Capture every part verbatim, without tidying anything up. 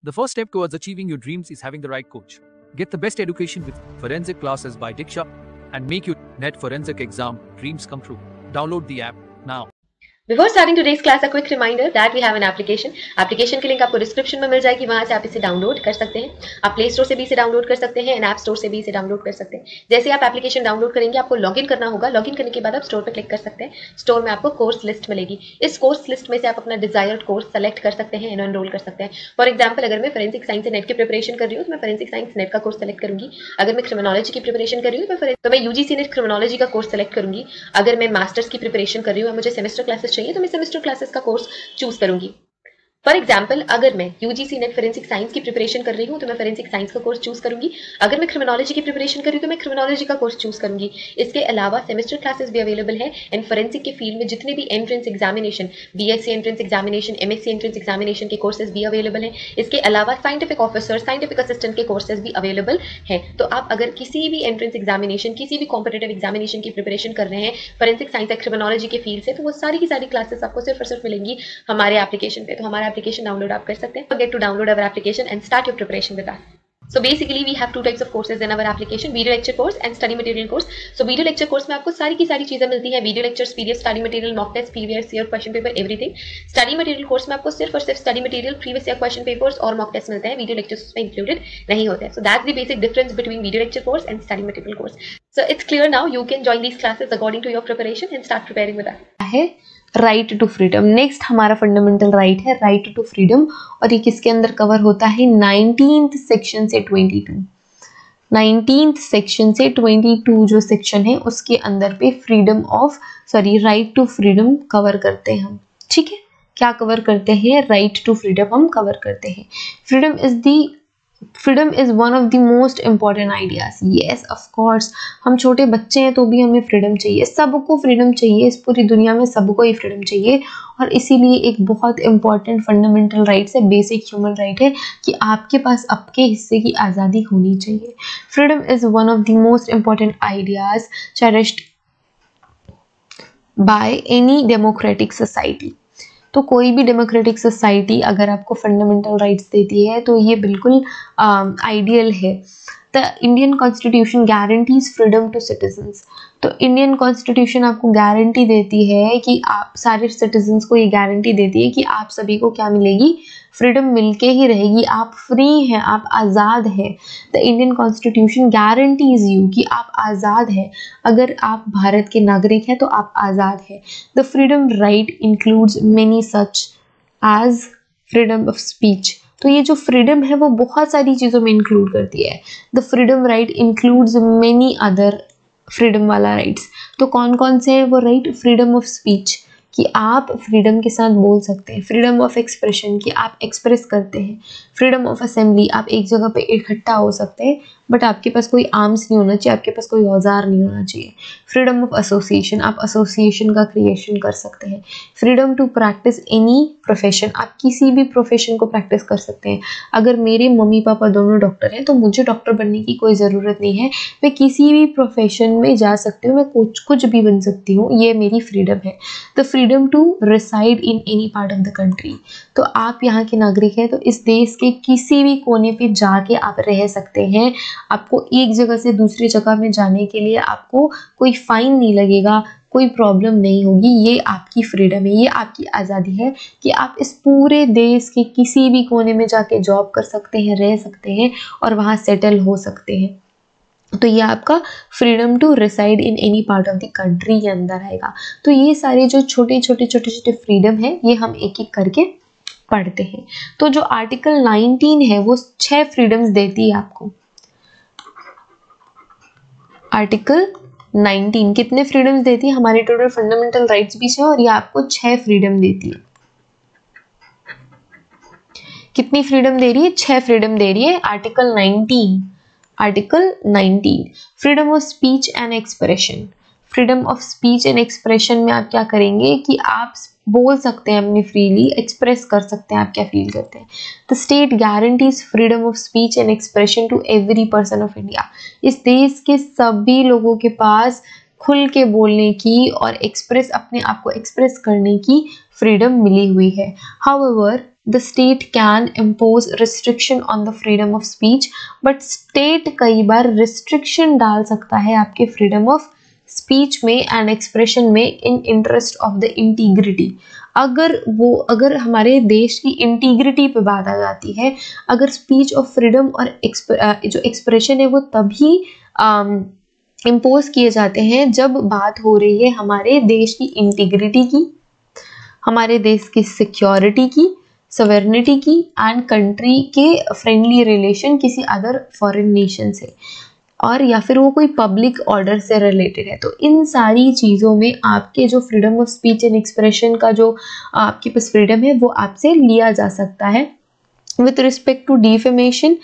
The first step towards achieving your dreams is having the right coach. Get the best education with forensic classes by Diksha and make your net forensic exam dreams come true. Download the app now. Before starting today's class, a quick reminder that we have an application. Application की link आपको description में मिल जाएगी, वहां से आप इसे download कर सकते हैं। आप प्ले स्टोर से भी इसे डाउनलोड कर सकते हैं, एंड ऐप स्टोर से भी इसे डाउनलोड कर सकते हैं। जैसे आप एप्लीकेशन डाउनलोड करेंगे, आपको लॉगिन करना होगा। लॉगिन करने के बाद आप स्टोर पर क्लिक कर सकते हैं। स्टोर में आपको कोर्स लिस्ट मिलेगी। इस कोर्स लिस्ट में से आप अपना डिजायर्ड कोर्स सेलेक्ट कर सकते हैं, एनरोल कर सकते हैं। फॉर एग्जाम्पल, अगर मैं फोरेंसिक साइंस नेट की प्रिपरेशन कर रही हूँ तो मैं फोरेंसिक साइंस नेट का कोर्स सेलेक्ट करूंगी। अगर मैं क्रिमिनोलॉजी की प्रिपरेशन कर रही हूँ तो मैं यूजीसी नेट क्रिमिनोलॉजी का कोर्स सेलेक्ट करूंगी। अगर मैं मास्टर्स की प्रिपरेशन कर रही हूँ, मुझे सेमेस्टर क्लासेस चाहिए तो मैं सेमेस्टर क्लासेस का कोर्स चूज करूंगी। फॉर एग्जाम्पल, अगर मैं यूजीसी नेट फोरेंसिक साइंस की प्रिपरेशन कर रही हूँ तो मैं फोरेंसिक साइंस का कोर्स चूज करूंगी। अगर मैं क्रिमिनोलॉजी की प्रिपरेशन कर रही हूँ तो मैं क्रिमिनोलॉजी का कोर्स चूज करूंगी। इसके अलावा सेमेस्टर क्लासेस भी अवेलेबल है, एंड फोरेंसिक के फील्ड में जितने भी entrance examination, BSc entrance examination, MSc entrance examination के कोर्सेज भी अवेलेबल है। इसके अलावा साइंटिफिक ऑफिसर, साइंटिफिक असिस्टेंट के कोर्सेज भी अवेलेबल है। तो आप अगर किसी भी एंट्रेंस एग्जामिनेशन, किसी भी कॉम्पिटेटिव एग्जामिनेशन की प्रिपरेशन कर रहे हैं फोरेंसिक साइंस या क्रिमिनोलॉजी के फील्ड से, तो वो सारी की सारी क्लासेस आपको सिर्फ और सिर्फ मिलेंगी हमारे एप्लीकेशन पे। तो हमारा एप्लीकेशन डाउनलोड आप कर सकते हैं। Forget to download our application and start your preparation with us. So basically we have two types of courses in our application, video lecture course and study material course. So video lecture course में आपको सारी की सारी चीजें मिलती हैं, video lectures, PDF, study material, mock test, previous year question paper, everything. Study material course में आपको सिर्फ और सिर्फ study material, previous year question papers और मॉक टेस्ट मिलते हैं, वीडियो लेक्चर्स में इंक्लूडेड नहीं होते हैं। So that's the basic difference between video lecture course and study material course. So it's clear now, you can join these classes according to your preparation and start preparing with us. है right to freedom. Next हमारा fundamental right है right to freedom, और ये किसके अंदर cover होता है? Nineteenth section से ट्वेंटी टू नाइनटीन्थ सेक्शन से ट्वेंटी टू जो सेक्शन है उसके अंदर पे freedom of sorry right to freedom cover करते हैं हम। ठीक है, क्या कवर करते हैं? राइट टू फ्रीडम हम कवर करते हैं। Freedom is the freedom is one of the most important ideas. Yes of course, हम छोटे बच्चे हैं तो भी हमें फ्रीडम चाहिए, सबको फ्रीडम चाहिए, इस पूरी दुनिया में सबको ही फ्रीडम चाहिए। और इसीलिए एक बहुत इंपॉर्टेंट फंडामेंटल राइट है, बेसिक ह्यूमन राइट है कि आपके पास आपके हिस्से की आज़ादी होनी चाहिए। Freedom is one of the most important ideas cherished by any democratic society. तो कोई भी डेमोक्रेटिक सोसाइटी अगर आपको फंडामेंटल राइट्स देती है तो ये बिल्कुल आइडियल है। The Indian constitution guarantees freedom to citizens. तो इंडियन कॉन्स्टिट्यूशन आपको गारंटी देती है कि आप सारे सिटीजन्स को ये गारंटी देती है कि आप सभी को क्या मिलेगी? फ्रीडम मिलके ही रहेगी, आप फ्री हैं, आप आज़ाद हैं। The Indian constitution guarantees you कि आप आज़ाद हैं। अगर आप भारत के नागरिक हैं तो आप आज़ाद हैं। The freedom right includes many such as freedom of speech. तो ये जो फ्रीडम है वो बहुत सारी चीज़ों में इंक्लूड करती है। The freedom right includes many other freedom वाला राइट्स। तो कौन कौन से हैं वो राइट? फ्रीडम ऑफ स्पीच कि आप फ्रीडम के साथ बोल सकते हैं। फ्रीडम ऑफ एक्सप्रेशन कि आप एक्सप्रेस करते हैं। फ्रीडम ऑफ असेंबली, आप एक जगह पे इकट्ठा हो सकते हैं बट आपके पास कोई आर्म्स नहीं होना चाहिए, आपके पास कोई औजार नहीं होना चाहिए। फ्रीडम ऑफ एसोसिएशन, आप एसोसिएशन का क्रिएशन कर सकते हैं। Freedom to practise any profession, आप किसी भी प्रोफेशन को प्रैक्टिस कर सकते हैं। अगर मेरे मम्मी पापा दोनों डॉक्टर हैं तो मुझे डॉक्टर बनने की कोई ज़रूरत नहीं है, मैं किसी भी प्रोफेशन में जा सकती हूँ, मैं कुछ कुछ भी बन सकती हूँ, ये मेरी फ्रीडम है। The freedom to reside in any part of the country. तो आप यहाँ के नागरिक हैं तो इस देश के किसी भी कोने पे जाके आप रह सकते हैं। आपको एक जगह से दूसरी जगह में जाने के लिए आपको कोई फाइन नहीं लगेगा, कोई प्रॉब्लम नहीं होगी। ये आपकी फ्रीडम है, ये आपकी आज़ादी है कि आप इस पूरे देश के किसी भी कोने में जाके जॉब कर सकते हैं, रह सकते हैं और वहाँ सेटल हो सकते हैं। तो ये आपका freedom to reside in any part of the country के अंदर आएगा। तो ये सारे जो छोटे छोटे छोटे छोटे फ्रीडम है ये हम एक एक करके पढ़ते हैं। तो जो आर्टिकल नाइनटीन है वो छह फ्रीडम्स देती है आपको। आर्टिकल नाइनटीन कितने फ्रीडम्स देती है? हमारे टोटल फंडामेंटल राइट्स भी छह और ये आपको छह फ्रीडम देती है। कितनी फ्रीडम दे रही है? छह फ्रीडम दे रही है article nineteen. Article nineteen freedom of speech and expression. Freedom of speech and expression में आप क्या करेंगे कि आप बोल सकते हैं अपनी फ्रीली, एक्सप्रेस कर सकते हैं आप क्या फील करते हैं। The state guarantees freedom of speech and expression to every person of India. इस देश के सभी लोगों के पास खुल के बोलने की और एक्सप्रेस अपने आप को एक्सप्रेस करने की फ्रीडम मिली हुई है। However the state can impose restriction on the freedom of speech, but state कई बार रिस्ट्रिक्शन डाल सकता है आपके फ्रीडम ऑफ स्पीच में एंड एक्सप्रेशन में in interest of the integrity. अगर वो अगर हमारे देश की इंटीग्रिटी पे बात आ जाती है, अगर स्पीच ऑफ फ्रीडम और जो एक्सप्रेशन है वो तभी इम्पोज किए जाते हैं जब बात हो रही है हमारे देश की इंटीग्रिटी की, हमारे देश की सिक्योरिटी की, सॉवरेनिटी की एंड कंट्री के फ्रेंडली रिलेशन किसी अदर फॉरेन नेशन से, और या फिर वो कोई पब्लिक ऑर्डर से रिलेटेड है। तो इन सारी चीज़ों में आपके जो freedom of speech and expression का जो आपके पास फ्रीडम है वो आपसे लिया जा सकता है। With respect to defamation,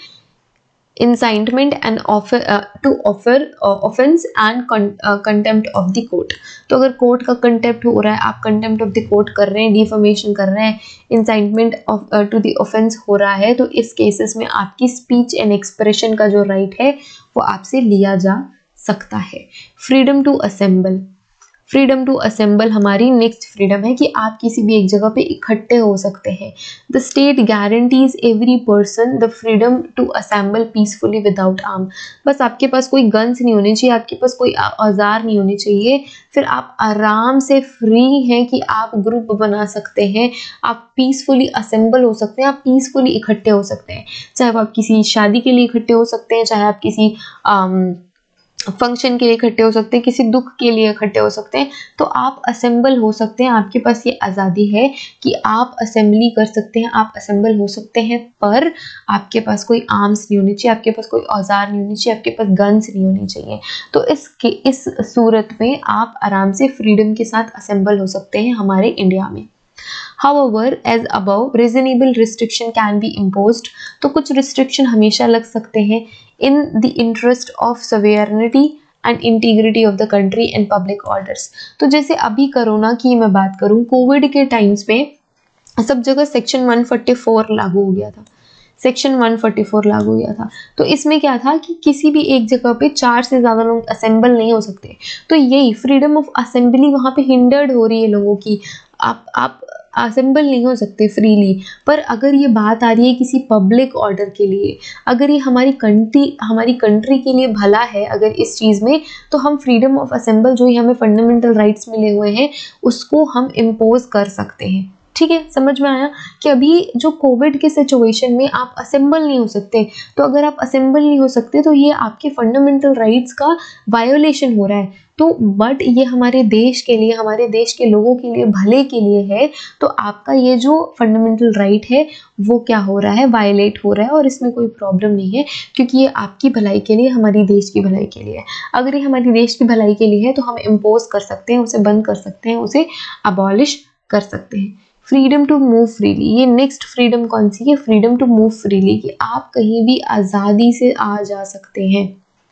incitement and offer to offer offence and contempt of the court. तो अगर कोर्ट का कंटेम्प्ट हो रहा है, आप कंटेम्प्ट ऑफ द कोर्ट कर रहे हैं, डिफेमेशन कर रहे हैं, incitement of to the offence हो रहा है, तो इस केसेस में आपकी स्पीच एंड एक्सप्रेशन का जो राइट है वो आपसे लिया जा सकता है। Freedom to assemble, freedom to assemble हमारी नेक्स्ट फ्रीडम है कि आप किसी भी एक जगह पे इकट्ठे हो सकते हैं। The state guarantees every person the freedom to assemble peacefully without arm. बस आपके पास कोई गन्स नहीं होने चाहिए, आपके पास कोई औजार नहीं होने चाहिए, फिर आप आराम से फ्री हैं कि आप ग्रुप बना सकते हैं, आप पीसफुली असेंबल हो सकते हैं, आप पीसफुली इकट्ठे हो सकते हैं। चाहे वो आप किसी शादी के लिए इकट्ठे हो सकते हैं, चाहे आप किसी आम, फंक्शन के लिए इकट्ठे हो सकते हैं, किसी दुख के लिए इकट्ठे हो सकते हैं, तो आप असेंबल हो सकते हैं। आपके पास ये आज़ादी है कि आप असेंबली कर सकते हैं, आप असेंबल हो सकते हैं, पर आपके पास कोई आर्म्स नहीं होनी चाहिए, आपके पास कोई औजार नहीं होनी चाहिए, आपके पास गन्स नहीं होनी चाहिए। तो इसके इस सूरत में आप आराम से फ्रीडम के साथ असेंबल हो सकते हैं हमारे इंडिया में। However, as above, reasonable restriction can be imposed. तो कुछ restriction हमेशा लग सकते हैं in the interest of sovereignty and integrity of the country and public orders. तो जैसे अभी कोरोना की मैं बात करूँ, कोविड के टाइम्स में सब जगह सेक्शन वन फोर्टी फोर लागू हो गया था, सेक्शन वन फोर्टी फोर लागू हो गया था। तो इसमें क्या था कि किसी भी एक जगह पे चार से ज़्यादा लोग असेंबल नहीं हो सकते। तो यही फ्रीडम ऑफ असेंबली वहाँ पे हिंडर्ड हो रही है लोगों की, आप आप असेंबल नहीं हो सकते फ्रीली। पर अगर ये बात आ रही है किसी पब्लिक ऑर्डर के लिए, अगर ये हमारी कंट्री हमारी कंट्री के लिए भला है अगर इस चीज़ में, तो हम फ्रीडम ऑफ असेंबल जो ही हमें फंडामेंटल राइट्स मिले हुए हैं उसको हम इम्पोज कर सकते हैं। ठीक है, समझ में आया कि अभी जो कोविड के सिचुएशन में आप असेंबल नहीं हो सकते, तो अगर आप असेंबल नहीं हो सकते तो ये आपके फंडामेंटल राइट्स का वायोलेशन हो रहा है। तो बट ये हमारे देश के लिए, हमारे देश के लोगों के लिए, भले के लिए है, तो आपका ये जो फंडामेंटल राइट है वो क्या हो रहा है, वायलेट हो रहा है, और इसमें कोई प्रॉब्लम नहीं है क्योंकि ये आपकी भलाई के लिए, हमारी देश की भलाई के लिए है। अगर ये हमारी देश की भलाई के लिए है तो हम इम्पोज कर सकते हैं, उसे बंद कर सकते हैं, उसे अबॉलिश कर सकते हैं। फ्रीडम टू मूव फ्रीली, ये नेक्स्ट फ्रीडम कौन सी है? फ्रीडम टू मूव फ्रीली, कि आप कहीं भी आज़ादी से आ जा सकते हैं।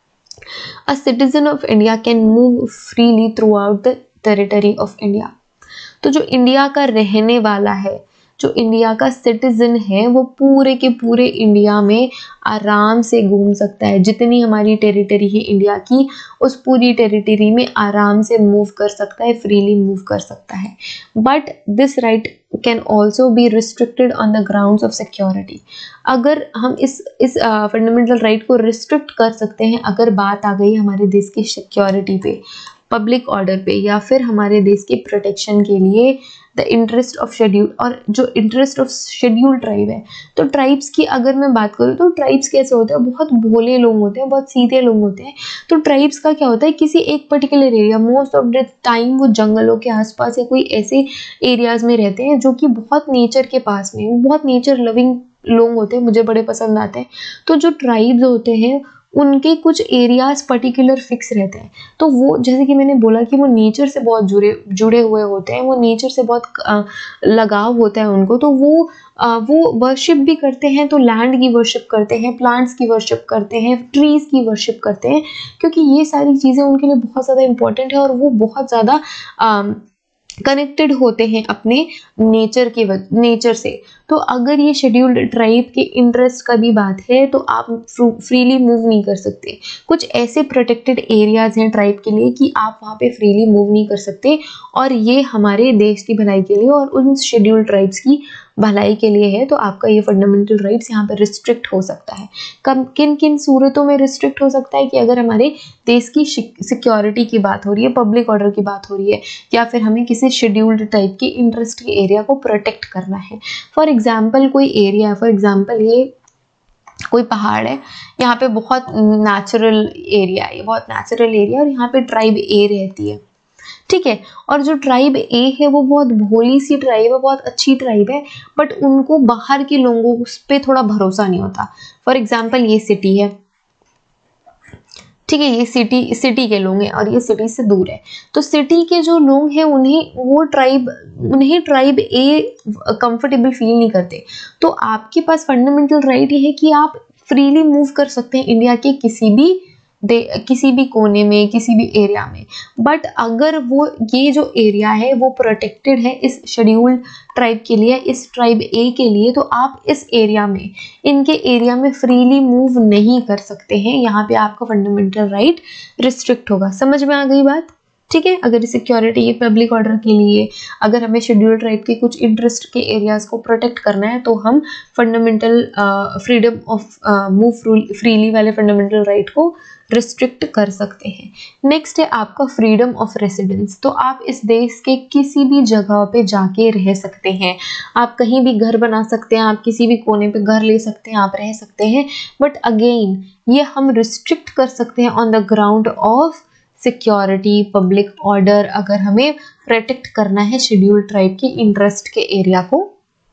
A citizen of India can move freely throughout the territory of India. तो जो इंडिया का रहने वाला है, जो इंडिया का सिटीजन है, वो पूरे के पूरे इंडिया में आराम से घूम सकता है। जितनी हमारी टेरिटरी है इंडिया की, उस पूरी टेरिटरी में आराम से मूव कर सकता है, फ्रीली मूव कर सकता है। But this right can also be restricted on the grounds of security. अगर हम इस इस फंडामेंटल uh, राइट को रिस्ट्रिक्ट कर सकते हैं अगर बात आ गई हमारे देश की सिक्योरिटी पे, पब्लिक ऑर्डर पे, या फिर हमारे देश के प्रोटेक्शन के लिए द इंटरेस्ट ऑफ शेड्यूल, और जो इंटरेस्ट ऑफ शेड्यूल ट्राइब है। तो ट्राइब्स की अगर मैं बात करूँ तो ट्राइब्स कैसे होते हैं? बहुत भोले लोग होते हैं, बहुत सीधे लोग होते हैं। तो ट्राइब्स का क्या होता है, किसी एक particular area, most of the time वो जंगलों के आसपास या कोई ऐसे एरियाज में रहते हैं जो कि बहुत नेचर के पास में, वो बहुत नेचर लविंग लोग होते हैं, मुझे बड़े पसंद आते हैं। तो जो ट्राइब्स होते हैं उनके कुछ एरियाज पर्टिकुलर फिक्स रहते हैं। तो वो, जैसे कि मैंने बोला कि वो नेचर से बहुत जुड़े जुड़े हुए होते हैं, वो नेचर से बहुत आ, लगाव होता है उनको। तो वो आ, वो वर्शिप भी करते हैं, तो लैंड की वर्शिप करते हैं, प्लांट्स की वर्शिप करते हैं, ट्रीज की वर्शिप करते हैं, क्योंकि ये सारी चीज़ें उनके लिए बहुत ज़्यादा इंपॉर्टेंट है और वो बहुत ज़्यादा कनेक्टेड होते हैं अपने नेचर के नेचर से। तो तो अगर ये शेड्यूल्ड ट्राइब के इंटरेस्ट का भी बात है तो आप फ्रीली मूव नहीं कर सकते। कुछ ऐसे प्रोटेक्टेड एरियाज हैं ट्राइब के लिए कि आप वहाँ पे फ्रीली मूव नहीं कर सकते, और ये हमारे देश की भलाई के लिए और उन शेड्यूल्ड ट्राइब्स की भलाई के लिए है। तो आपका ये फंडामेंटल राइट्स यहाँ पे रिस्ट्रिक्ट हो सकता है। कब किन किन सूरतों में रिस्ट्रिक्ट हो सकता है कि अगर हमारे देश की सिक्योरिटी की बात हो रही है, पब्लिक ऑर्डर की बात हो रही है, या फिर हमें किसी शेड्यूल्ड टाइप के इंटरेस्ट के एरिया को प्रोटेक्ट करना है। फॉर एग्जाम्पल कोई एरिया है, फॉर एग्जाम्पल ये कोई पहाड़ है, यहाँ पे बहुत नेचुरल एरिया है, बहुत नेचुरल एरिया और यहाँ पे ट्राइब ए रहती है, ठीक है। और जो ट्राइब ए है वो बहुत भोली सी ट्राइब है, बहुत अच्छी ट्राइब है, बट उनको बाहर के लोगों पे थोड़ा भरोसा नहीं होता। फॉर एग्जाम्पल ये सिटी है, ठीक है, ये सिटी सिटी के लोग हैं और ये सिटी से दूर है। तो सिटी के जो लोग हैं उन्हें वो ट्राइब उन्हें ट्राइब ए कंफर्टेबल फील नहीं करते। तो आपके पास फंडामेंटल राइट ये है कि आप फ्रीली मूव कर सकते हैं इंडिया के किसी भी दे किसी भी कोने में, किसी भी एरिया में। बट अगर वो ये जो एरिया है वो प्रोटेक्टेड है इस शेड्यूल्ड ट्राइब के लिए, इस ट्राइब ए के लिए, तो आप इस एरिया में, इनके एरिया में फ्रीली मूव नहीं कर सकते हैं। यहाँ पे आपका फंडामेंटल राइट रिस्ट्रिक्ट होगा। समझ में आ गई बात? ठीक है। अगर सिक्योरिटी, पब्लिक ऑर्डर के लिए, अगर हमें शेड्यूल्ड ट्राइब के कुछ इंटरेस्ट के एरियाज को प्रोटेक्ट करना है तो हम fundamental freedom of move freely वाले फंडामेंटल राइट को रिस्ट्रिक्ट कर सकते हैं। नेक्स्ट है आपका फ्रीडम ऑफ रेसिडेंस। तो आप इस देश के किसी भी जगह पे जाके रह सकते हैं, आप कहीं भी घर बना सकते हैं, आप किसी भी कोने पे घर ले सकते हैं, आप रह सकते हैं। बट अगेन ये हम रिस्ट्रिक्ट कर सकते हैं on the ground of security, public order. अगर हमें प्रोटेक्ट करना है शेड्यूल्ड ट्राइब के इंटरेस्ट के एरिया को,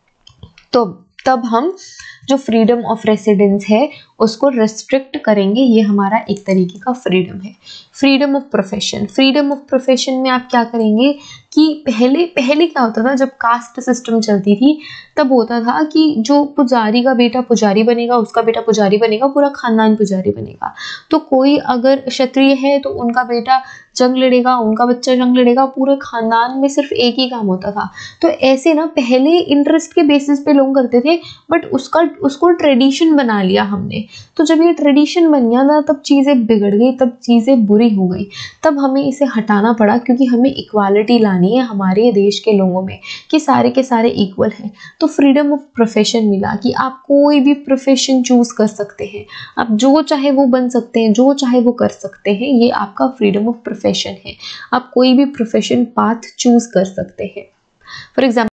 तो तब हम जो फ्रीडम ऑफ रेसिडेंस है उसको रिस्ट्रिक्ट करेंगे। ये हमारा एक तरीके का फ्रीडम है। Freedom of profession, freedom of profession में आप क्या करेंगे कि पहले पहले क्या होता था, जब कास्ट सिस्टम चलती थी तब होता था कि जो पुजारी का बेटा पुजारी बनेगा, उसका बेटा पुजारी बनेगा, पूरा खानदान पुजारी बनेगा। तो कोई अगर क्षत्रिय है तो उनका बेटा जंग लड़ेगा, उनका बच्चा जंग लड़ेगा, पूरे खानदान में सिर्फ एक ही काम होता था। तो ऐसे ना पहले इंटरेस्ट के बेसिस पे लोग करते थे, बट उसका उसको ट्रेडिशन बना लिया हमने। तो जब ये ट्रेडिशन बन गया ना तब चीज़ें बिगड़ गई, तब चीज़ें बुरी हो गई। तब हमें इसे हटाना पड़ा क्योंकि हमें इक्वालिटी लानी है हमारे देश के लोगों में कि सारे के सारे इक्वल हैं। तो फ्रीडम ऑफ प्रोफेशन मिला कि आप कोई भी प्रोफेशन चूज कर सकते हैं, आप जो चाहे वो बन सकते हैं, जो चाहे वो कर सकते हैं। ये आपका फ्रीडम ऑफ प्रोफेशन है। आप कोई भी प्रोफेशन पाथ चूज कर सकते हैं। For example